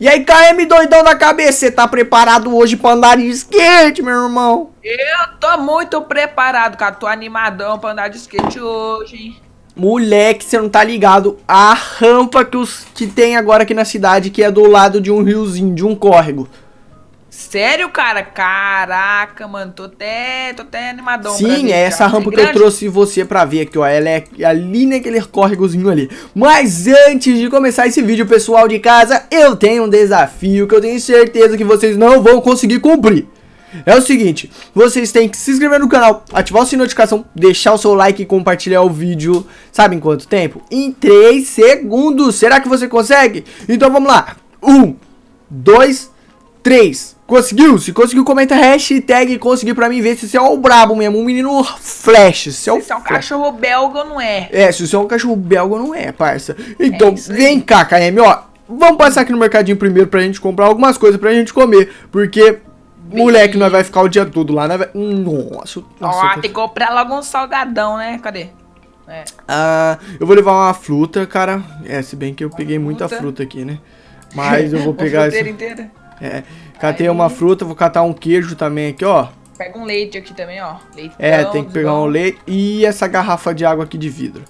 E aí, KM doidão da cabeça, você tá preparado hoje pra andar de skate, meu irmão? Eu tô muito preparado, cara. Tô animadão pra andar de skate hoje, hein? Moleque, você não tá ligado a rampa que tem agora aqui na cidade, que é do lado de um riozinho, de um córrego. Sério, cara? Caraca, mano. Tô até animadão. Sim, é essa rampa que eu trouxe você pra ver aqui, ó. Ela é ali naquele córregozinho ali. Mas antes de começar esse vídeo, pessoal de casa, eu tenho um desafio que eu tenho certeza que vocês não vão conseguir cumprir. É o seguinte, vocês têm que se inscrever no canal, ativar o sininho de notificação, deixar o seu like e compartilhar o vídeo, sabe em quanto tempo? Em 3 segundos. Será que você consegue? Então vamos lá. 1, 2, 3. Conseguiu? Se conseguiu, comenta hashtag conseguir pra mim ver se você é o brabo mesmo, um menino flash. Se é um cachorro belga ou não é? É, se você é um cachorro belga ou não é, parça. Então, vem cá, KM, ó. Vamos passar aqui no mercadinho primeiro pra gente comprar algumas coisas pra gente comer, porque... Moleque, nós vai ficar o dia todo lá, né? Nossa. Ó, tem que comprar logo um salgadão, né? Cadê? É. Eu vou levar uma fruta, cara. É, se bem que eu peguei muita fruta aqui, né? Mas eu vou pegar essa. Inteira. É, catei uma fruta, vou catar um queijo também aqui, ó. Pega um leite aqui também, ó. Leitão, é, tem que pegar um leite e essa garrafa de água aqui de vidro.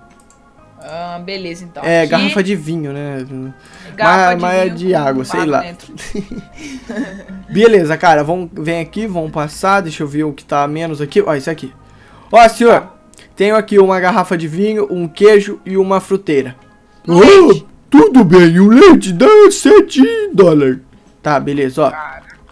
Beleza, então. É, aqui... garrafa de vinho, né? Mas é de água, sei lá. Beleza, cara, vem aqui, vamos passar. Deixa eu ver o que tá menos aqui. Ó, isso aqui. Ó, senhor, tenho aqui uma garrafa de vinho, um queijo e uma fruteira. Leite. Tudo bem, o leite dá $7. Tá, beleza, ó.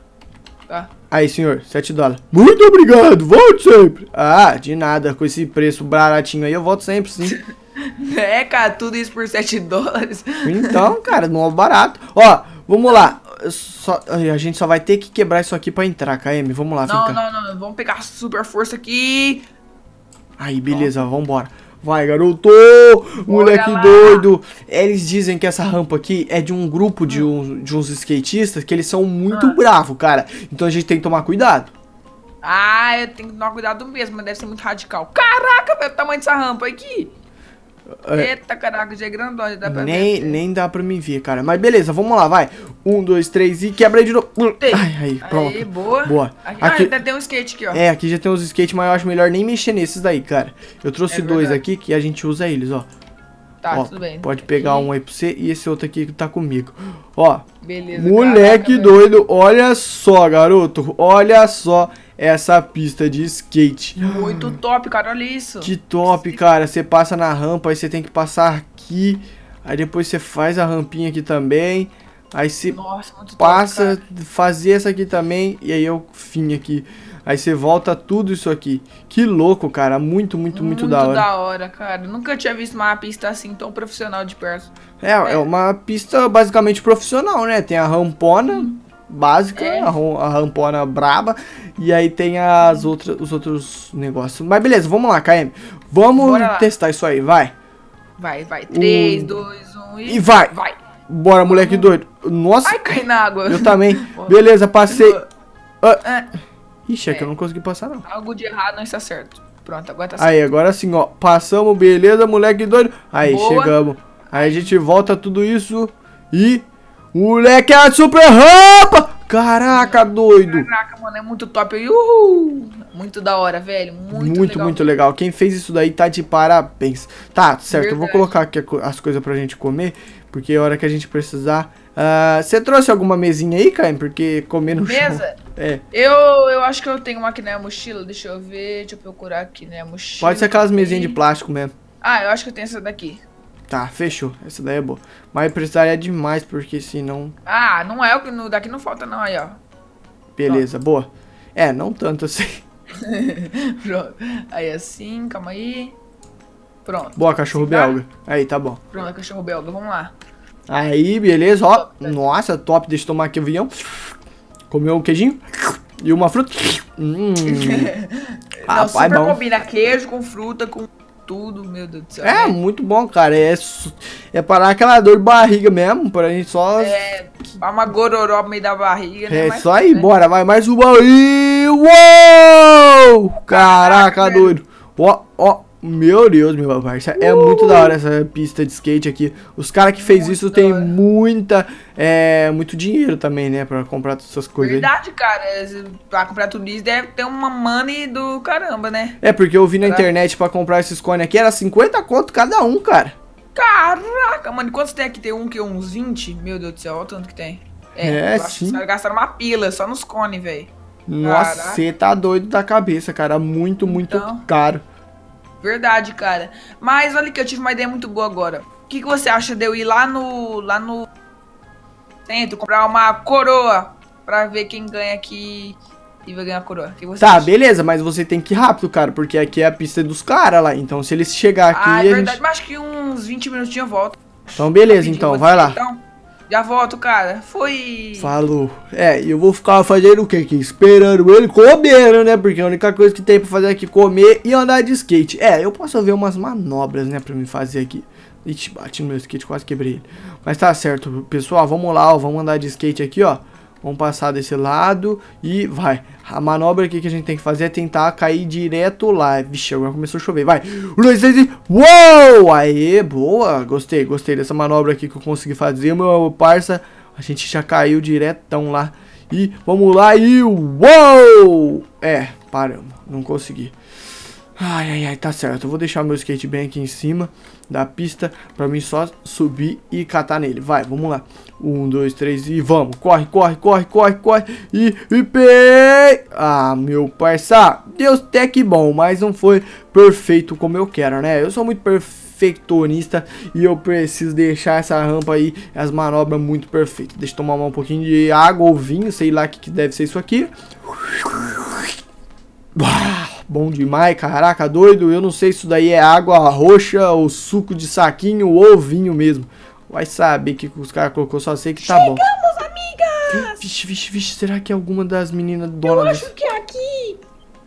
Tá. Aí, senhor, $7. Muito obrigado, volte sempre. Ah, de nada, com esse preço baratinho aí eu volto sempre, sim. É, cara, tudo isso por $7. Então, cara, não é barato. Ó, vamos lá. A gente só vai ter que quebrar isso aqui pra entrar, KM. Vamos lá, não, vamos pegar super força aqui. Aí, beleza, vambora. Vai, garoto! Moleque doido! Eles dizem que essa rampa aqui é de um grupo de uns skatistas que eles são muito bravos, cara. Então a gente tem que tomar cuidado. Ah, eu tenho que tomar cuidado mesmo, mas deve ser muito radical. Caraca, velho, o tamanho dessa rampa aqui. Eita, caraca, já é grandão, já dá pra ver. Nem dá pra me ver, cara. Mas beleza, vamos lá, vai. 1, 2, 3 e quebra aí de novo. Aí, pronto. Aí, boa. Boa. Aqui já tem um skate aqui, ó. É, aqui já tem uns skates, mas eu acho melhor nem mexer nesses daí, cara. Eu trouxe dois aqui que a gente usa eles, ó. Tá, ó, tudo bem. Pode pegar um aí pra você e esse outro aqui que tá comigo. Ó. Beleza. Moleque doido, olha só, garoto. Olha só essa pista de skate. Muito top, cara, olha isso. Que top, cara. Você passa na rampa, aí você tem que passar aqui. Aí depois você faz a rampinha aqui também. Aí você passa, top, fazer essa aqui também. E aí é o fim aqui. Aí você volta tudo isso aqui. Que louco, cara. Muito da hora. Muito da hora, cara. Nunca tinha visto uma pista assim tão profissional de perto. É uma pista basicamente profissional, né? Tem a rampona básica, a rampona braba. E aí tem os outros negócios. Mas beleza, vamos lá, KM. Vamos testar isso aí, vai. Vai. 3, 2, 1 e vai. Bora, moleque doido. Nossa. Ai, cai na água. Eu também. Beleza, passei. Ixi, é que eu não consegui passar, não. Algo de errado não está certo. Pronto, agora tá certo. Aí, agora sim, ó. Passamos, beleza, moleque doido. Aí, chegamos. Aí a gente volta tudo isso e... Moleque, é a super rampa! Caraca, doido. Caraca, mano, é muito top. Uhul. Muito da hora, velho. Muito legal. Quem fez isso daí tá de parabéns. Tá, certo. Verdade. Eu vou colocar aqui as coisas pra gente comer, porque a hora que a gente precisar... Você trouxe alguma mesinha aí, Caio? Porque comer no chão... Mesa? É. Eu acho que eu tenho uma aqui na mochila. Deixa eu ver. Deixa eu procurar aqui na mochila. Pode ser aquelas mesinhas de plástico mesmo. Ah, eu acho que eu tenho essa daqui. Tá, fechou. Essa daí é boa. Mas precisaria demais, porque senão... Ah, não é o que... Daqui não falta não, aí, ó. Beleza, boa. É, não tanto assim. Pronto. Aí assim, calma aí. Pronto. Boa, cachorro belga. Aí, tá bom. Pronto, cachorro belga, vamos lá. Aí, beleza, ó. Nossa, top. Deixa eu tomar aqui o avião. Comeu um queijinho e uma fruta. Não, rapaz, super bom. Combina queijo com fruta, com tudo, meu Deus do céu. É, muito bom, cara. É parar aquela dor de barriga mesmo, pra gente só... uma gororó no meio da barriga, né? É, só aí, bora, vai mais uma aí. Uou! Caraca, doido. Ó, Meu Deus, meu parça, é muito da hora essa pista de skate aqui. Os caras que fez isso tem muito dinheiro também, né, pra comprar todas essas coisas. Verdade, cara, pra comprar tudo isso deve ter uma money do caramba, né? É, porque eu vi na internet pra comprar esses cones aqui, era 50 conto cada um, cara. Caraca, mano, quantos tem aqui? Tem um que é uns 20? Meu Deus do céu, olha o tanto que tem. Eu acho sim. Os caras gastaram uma pila só nos cones, velho. Nossa, você tá doido da cabeça, cara, muito caro. Verdade, cara. Mas olha que eu tive uma ideia muito boa agora. O que você acha de eu ir lá no centro, comprar uma coroa pra ver quem ganha aqui e vai ganhar a coroa? Que você acha? Beleza, mas você tem que ir rápido, cara, porque aqui é a pista dos caras lá. Então se eles chegar aqui... É verdade, mas acho que uns 20 minutinhos eu volto. Então beleza, então, vai lá. Então, já volto, cara. Fui. Falou. Eu vou ficar fazendo o quê aqui? Esperando ele comendo, né? Porque a única coisa que tem pra fazer aqui é comer e andar de skate. Eu posso ver umas manobras, né? Pra me fazer aqui. Ixi, bati no meu skate, quase quebrei ele. Mas tá certo, pessoal. Vamos lá, ó. Vamos andar de skate aqui, ó. Vamos passar desse lado e vai. A manobra aqui que a gente tem que fazer é tentar cair direto lá. Vixe, agora começou a chover. Vai. 1, 2, 3 e... Uou! Aê, boa. Gostei dessa manobra aqui que eu consegui fazer, meu parça. A gente já caiu diretão lá. E vamos lá e... Uou! Paramos. Não consegui. Ai, tá certo. Eu vou deixar meu skate bem aqui em cima da pista pra mim só subir e catar nele. Vai, vamos lá. 1, 2, 3 e vamos. Corre. E pei. Ah, meu parça. Deus até que bom, mas não foi perfeito como eu quero, né? Eu sou muito perfeccionista e eu preciso deixar essa rampa aí, as manobras muito perfeitas. Deixa eu tomar um pouquinho de água ou vinho, sei lá o que deve ser isso aqui. Bom demais, caraca, doido. Eu não sei se isso daí é água roxa ou suco de saquinho ou vinho mesmo. Vai saber que os caras colocou, só sei que tá bom. Chegamos, amigas! Vixe, será que é alguma das meninas donas? Eu acho que é aqui.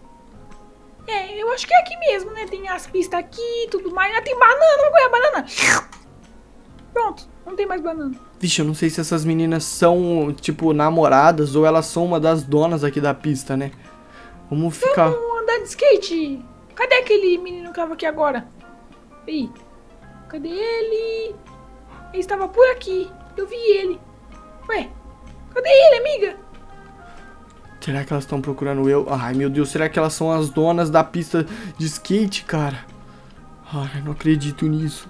Eu acho que é aqui mesmo, né? Tem as pistas aqui e tudo mais. Tem banana, vamos comer a banana. Pronto, não tem mais banana. Vixe, eu não sei se essas meninas são, tipo, namoradas ou elas são uma das donas aqui da pista, né? Vamos ficar... Vamos andar de skate. Cadê aquele menino que tava aqui agora? Ih, cadê ele? Ele estava por aqui. Eu vi ele. Ué, cadê ele, amiga? Será que elas estão procurando eu? Ai, meu Deus, será que elas são as donas da pista de skate, cara? Ai, não acredito nisso.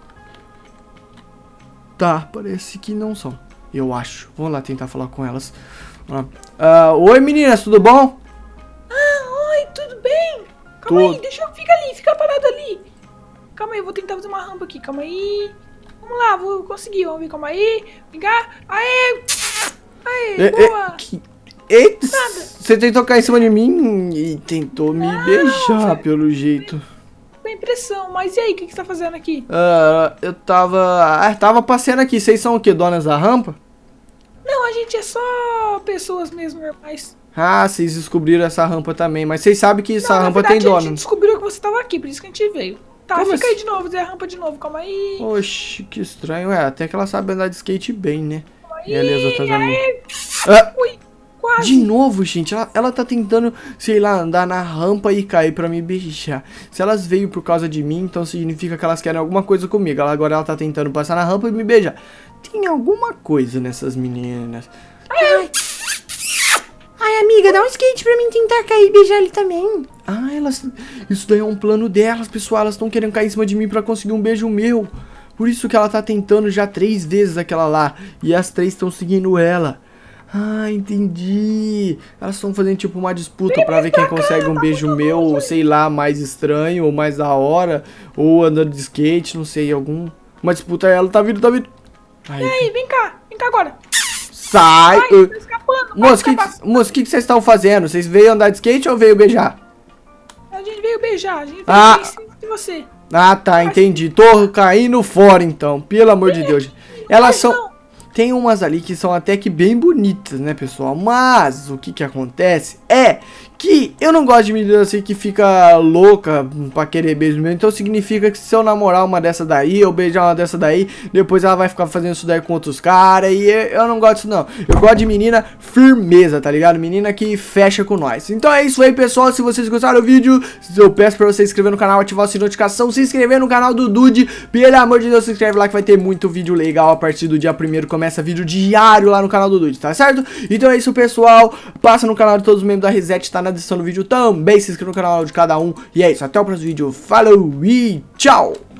Tá, parece que não são. Eu acho. Vamos lá tentar falar com elas. Oi, meninas, tudo bom? Oi, tudo bem? Calma aí, fica parado ali. Calma aí, eu vou tentar fazer uma rampa aqui, calma aí. Vamos lá, vou conseguir, vamos ver, calma aí. Ligar, aê, boa. Eita, você tentou cair em cima de mim e tentou me beijar, pelo jeito. Com impressão, mas e aí, o que você tá fazendo aqui? Eu tava passeando aqui, vocês são o que, donas da rampa? Não, a gente é só pessoas mesmo normais. Ah, vocês descobriram essa rampa também, mas vocês sabem que essa rampa tem dono. A gente descobriu que você tava aqui, por isso que a gente veio. Tá, como fica aí de novo, Zé, a rampa de novo, calma aí. Oxi, que estranho, até que ela sabe andar de skate bem, né? Calma E ali as outras amigas. Ui, quase. De novo, gente, ela tá tentando, sei lá, andar na rampa e cair pra me beijar. Se elas veio por causa de mim, então significa que elas querem alguma coisa comigo. Agora ela tá tentando passar na rampa e me beijar. Tem alguma coisa nessas meninas. Ai, amiga, dá um skate pra mim tentar cair e beijar ele também. Isso daí é um plano delas, pessoal. Elas estão querendo cair em cima de mim pra conseguir um beijo meu. Por isso que ela tá tentando já 3 vezes aquela lá. E as 3 estão seguindo ela. Entendi. Elas estão fazendo tipo uma disputa pra ver quem consegue um beijo meu, sei lá, mais estranho ou mais da hora. Ou andando de skate, não sei, uma disputa. Ela tá vindo. E aí, vem cá agora. Sai! Tá escapando, Moço, o que vocês estão fazendo? Vocês veio andar de skate ou veio beijar? A gente veio beijar, a gente veio em cima de você. Tá, entendi. Tô caindo fora então, pelo amor de Deus. Elas tem umas ali que são até que bem bonitas, né, pessoal? Mas o que acontece é que eu não gosto de menina assim que fica louca pra querer beijo mesmo. Então significa que se eu namorar uma dessa daí, eu beijar uma dessa daí, depois ela vai ficar fazendo isso daí com outros caras. E eu não gosto disso não. Eu gosto de menina firmeza, tá ligado? Menina que fecha com nós. Então é isso aí, pessoal. Se vocês gostaram do vídeo, eu peço pra você se inscrever no canal, ativar o sininho de notificação, se inscrever no canal do Dude. Pelo amor de Deus, se inscreve lá que vai ter muito vídeo legal. A partir do dia 1º começa vídeo diário lá no canal do Dude, tá certo? Então é isso, pessoal. Passa no canal de todos os membros da Reset, tá na descrição do vídeo também. Se inscreva no canal de cada um. E é isso, até o próximo vídeo. Falou e tchau!